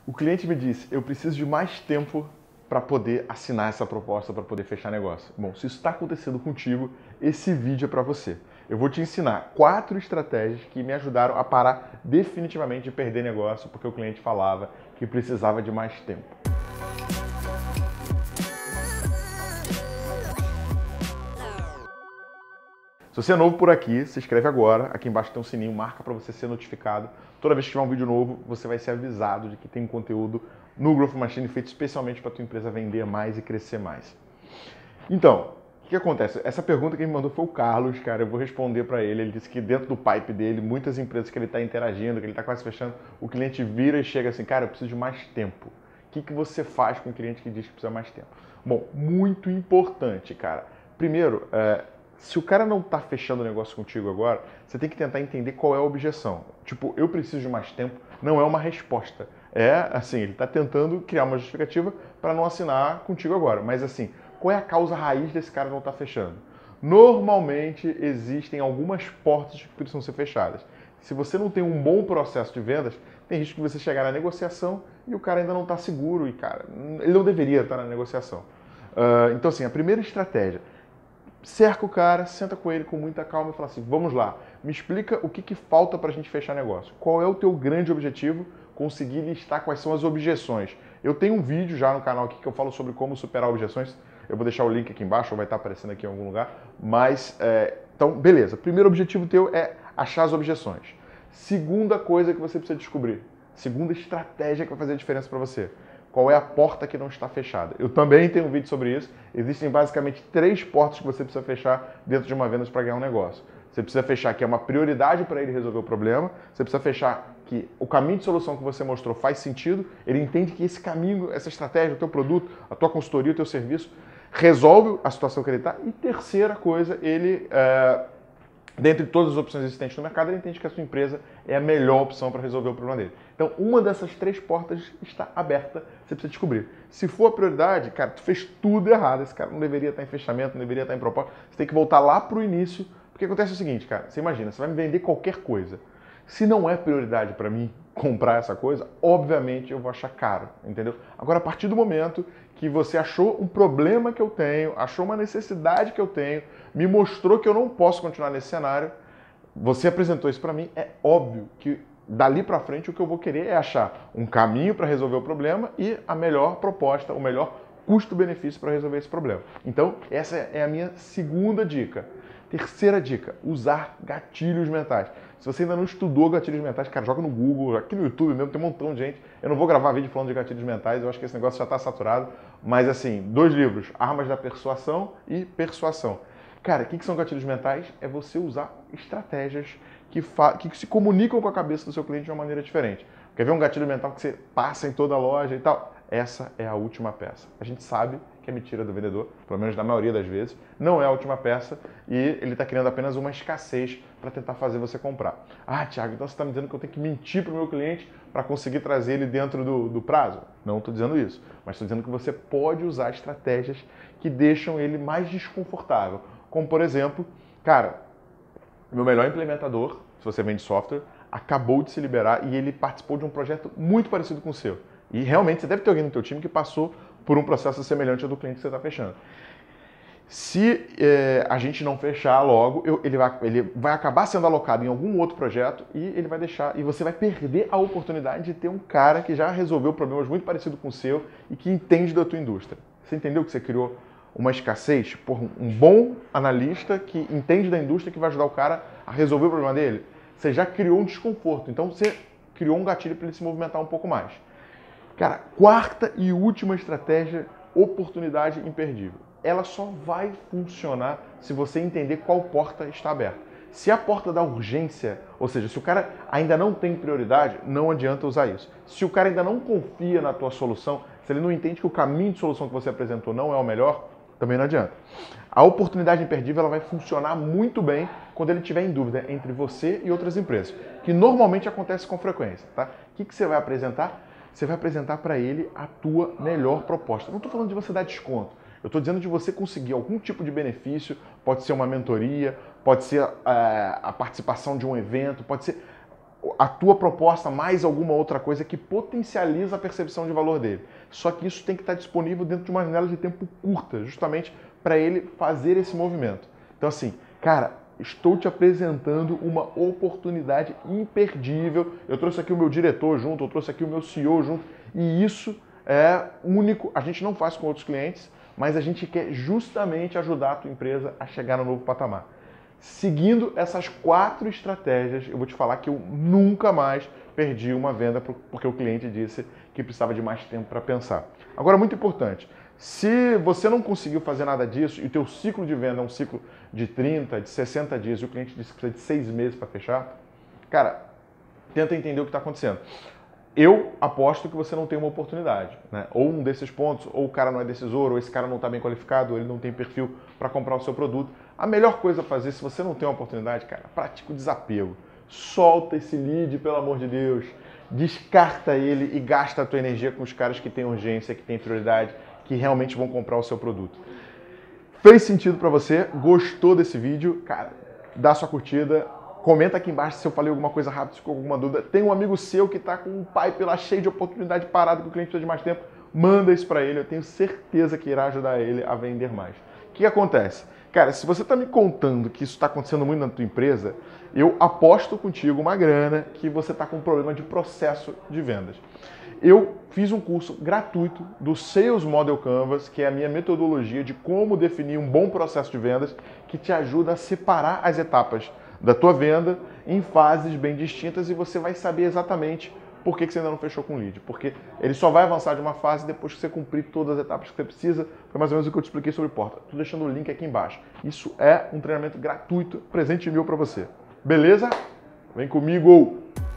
O cliente me disse, eu preciso de mais tempo para poder assinar essa proposta, para poder fechar negócio. Bom, se isso está acontecendo contigo, esse vídeo é para você. Eu vou te ensinar 4 estratégias que me ajudaram a parar definitivamente de perder negócio, porque o cliente falava que precisava de mais tempo. Se você é novo por aqui, se inscreve agora. Aqui embaixo tem um sininho, marca para você ser notificado. Toda vez que tiver um vídeo novo, você vai ser avisado de que tem conteúdo no Growth Machine feito especialmente para a tua empresa vender mais e crescer mais. Então, o que acontece? Essa pergunta que me mandou foi o Carlos, cara. Eu vou responder para ele. Ele disse que dentro do pipe dele, muitas empresas que ele está interagindo, que ele está quase fechando, o cliente vira e chega assim, cara, eu preciso de mais tempo. O que você faz com o cliente que diz que precisa de mais tempo? Bom, muito importante, cara. Primeiro, se o cara não está fechando o negócio contigo agora, você tem que tentar entender qual é a objeção. Tipo, eu preciso de mais tempo, não é uma resposta. É assim, ele está tentando criar uma justificativa para não assinar contigo agora. Mas assim, qual é a causa raiz desse cara não estar fechando? Normalmente existem algumas portas que precisam ser fechadas. Se você não tem um bom processo de vendas, tem risco de você chegar na negociação e o cara ainda não está seguro e, cara, ele não deveria estar na negociação. Então assim, a primeira estratégia, cerca o cara, senta com ele com muita calma e fala assim, vamos lá, me explica o que falta para a gente fechar negócio. Qual é o teu grande objetivo? Conseguir listar quais são as objeções. Eu tenho um vídeo já no canal aqui que eu falo sobre como superar objeções. Eu vou deixar o link aqui embaixo, ou vai estar aparecendo aqui em algum lugar. Mas, então, beleza. Primeiro objetivo teu é achar as objeções. Segunda coisa que você precisa descobrir. Segunda estratégia que vai fazer a diferença para você. Qual é a porta que não está fechada? Eu também tenho um vídeo sobre isso. Existem basicamente 3 portas que você precisa fechar dentro de uma venda para ganhar um negócio. Você precisa fechar que é uma prioridade para ele resolver o problema. Você precisa fechar que o caminho de solução que você mostrou faz sentido. Ele entende que esse caminho, essa estratégia, o teu produto, a tua consultoria, o teu serviço, resolve a situação que ele está. E terceira coisa, ele, dentre todas as opções existentes no mercado, ele entende que a sua empresa é a melhor opção para resolver o problema dele. Então, uma dessas 3 portas está aberta, você precisa descobrir. Se for a prioridade, cara, tu fez tudo errado. Esse cara não deveria estar em fechamento, não deveria estar em proposta. Você tem que voltar lá para o início. Porque acontece o seguinte, cara, você imagina, você vai me vender qualquer coisa. Se não é prioridade para mim comprar essa coisa, obviamente eu vou achar caro, entendeu? Agora, a partir do momento que você achou um problema que eu tenho, achou uma necessidade que eu tenho, me mostrou que eu não posso continuar nesse cenário, você apresentou isso para mim, é óbvio que dali para frente o que eu vou querer é achar um caminho para resolver o problema e a melhor proposta, o melhor custo-benefício para resolver esse problema. Então, essa é a minha segunda dica. Terceira dica, usar gatilhos mentais. Se você ainda não estudou gatilhos mentais, cara, joga no Google, aqui no YouTube mesmo, tem um montão de gente. Eu não vou gravar vídeo falando de gatilhos mentais, eu acho que esse negócio já está saturado. Mas assim, 2 livros, Armas da Persuasão e Persuasão. Cara, o que são gatilhos mentais? É você usar estratégias que se comunicam com a cabeça do seu cliente de uma maneira diferente. Quer ver um gatilho mental que você passa em toda a loja e tal? Essa é a última peça. A gente sabe que é mentira do vendedor, pelo menos na maioria das vezes, não é a última peça e ele está criando apenas uma escassez para tentar fazer você comprar. Ah, Thiago, então você está me dizendo que eu tenho que mentir para o meu cliente para conseguir trazer ele dentro do prazo? Não estou dizendo isso, mas estou dizendo que você pode usar estratégias que deixam ele mais desconfortável. Como, por exemplo, cara, meu melhor implementador, se você vende software, acabou de se liberar e ele participou de um projeto muito parecido com o seu. E realmente você deve ter alguém no teu time que passou por um processo semelhante ao do cliente que você está fechando. Se a gente não fechar logo, ele vai acabar sendo alocado em algum outro projeto e ele vai deixar, e você vai perder a oportunidade de ter um cara que já resolveu problemas muito parecidos com o seu e que entende da tua indústria. Você entendeu que você criou uma escassez por um bom analista que entende da indústria que vai ajudar o cara a resolver o problema dele? Você já criou um desconforto, então você criou um gatilho para ele se movimentar um pouco mais. Cara, 4ª e última estratégia, oportunidade imperdível. Ela só vai funcionar se você entender qual porta está aberta. Se a porta da urgência, ou seja, se o cara ainda não tem prioridade, não adianta usar isso. Se o cara ainda não confia na tua solução, se ele não entende que o caminho de solução que você apresentou não é o melhor, também não adianta. A oportunidade imperdível ela vai funcionar muito bem quando ele estiver em dúvida entre você e outras empresas, que normalmente acontece com frequência. Tá? O que você vai apresentar? Você vai apresentar para ele a tua melhor proposta. Não estou falando de você dar desconto. Eu estou dizendo de você conseguir algum tipo de benefício, pode ser uma mentoria, pode ser a participação de um evento, pode ser a tua proposta mais alguma outra coisa que potencializa a percepção de valor dele. Só que isso tem que estar disponível dentro de uma janela de tempo curta, justamente para ele fazer esse movimento. Então assim, cara, estou te apresentando uma oportunidade imperdível. Eu trouxe aqui o meu diretor junto, eu trouxe aqui o meu CEO junto, e isso é único. A gente não faz com outros clientes, mas a gente quer justamente ajudar a tua empresa a chegar no novo patamar. Seguindo essas 4 estratégias, eu vou te falar que eu nunca mais perdi uma venda porque o cliente disse que precisava de mais tempo para pensar. Agora, muito importante, se você não conseguiu fazer nada disso e o teu ciclo de venda é um ciclo de 30, de 60 dias e o cliente disse que precisa de 6 meses para fechar, cara, tenta entender o que está acontecendo. Eu aposto que você não tem uma oportunidade, né? Ou um desses pontos, ou o cara não é decisor, ou esse cara não está bem qualificado, ou ele não tem perfil para comprar o seu produto. A melhor coisa a fazer, se você não tem uma oportunidade, cara, pratica o desapego. Solta esse lead, pelo amor de Deus. Descarta ele e gasta a tua energia com os caras que têm urgência, que têm prioridade, que realmente vão comprar o seu produto. Fez sentido para você? Gostou desse vídeo? Cara, dá sua curtida. Comenta aqui embaixo se eu falei alguma coisa rápida, se ficou alguma dúvida. Tem um amigo seu que está com um pipe lá cheio de oportunidade parado, que o cliente precisa de mais tempo. Manda isso para ele, eu tenho certeza que irá ajudar ele a vender mais. O que acontece? Cara, se você está me contando que isso está acontecendo muito na tua empresa, eu aposto contigo uma grana que você está com um problema de processo de vendas. Eu fiz um curso gratuito do Sales Model Canvas, que é a minha metodologia de como definir um bom processo de vendas, que te ajuda a separar as etapas da tua venda em fases bem distintas e você vai saber exatamente por que você ainda não fechou com o lead. Porque ele só vai avançar de uma fase depois que você cumprir todas as etapas que você precisa. Foi mais ou menos o que eu te expliquei sobre porta. Estou deixando o link aqui embaixo. Isso é um treinamento gratuito, presente meu para você. Beleza? Vem comigo!